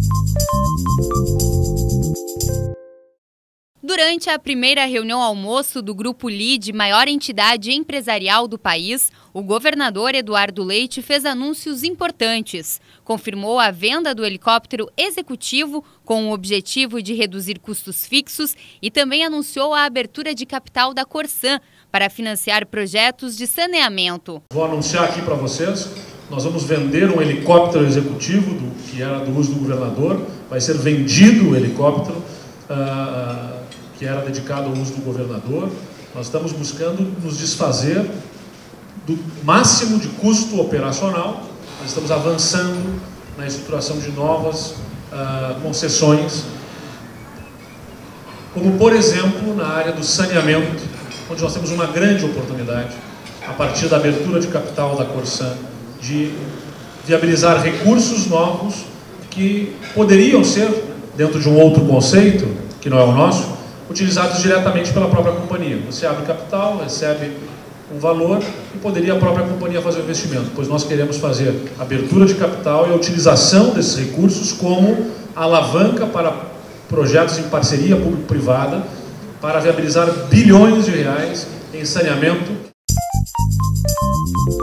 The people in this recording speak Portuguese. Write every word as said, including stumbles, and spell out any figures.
Durante a primeira reunião almoço do Grupo Lide, maior entidade empresarial do país, o governador Eduardo Leite fez anúncios importantes. Confirmou a venda do helicóptero executivo com o objetivo de reduzir custos fixos e também anunciou a abertura de capital da Corsan para financiar projetos de saneamento. Vou anunciar aqui para vocês, nós vamos vender um helicóptero executivo, do, que era do uso do governador, vai ser vendido o helicóptero, uh, que era dedicado ao uso do governador. Nós estamos buscando nos desfazer do máximo de custo operacional. Nós estamos avançando na estruturação de novas uh, concessões, como por exemplo na área do saneamento, onde nós temos uma grande oportunidade, a partir da abertura de capital da Corsan, de viabilizar recursos novos que poderiam ser, dentro de um outro conceito, que não é o nosso, utilizados diretamente pela própria companhia. Você abre capital, recebe um valor e poderia a própria companhia fazer o investimento, pois nós queremos fazer abertura de capital e a utilização desses recursos como alavanca para projetos em parceria público-privada para viabilizar bilhões de reais em saneamento.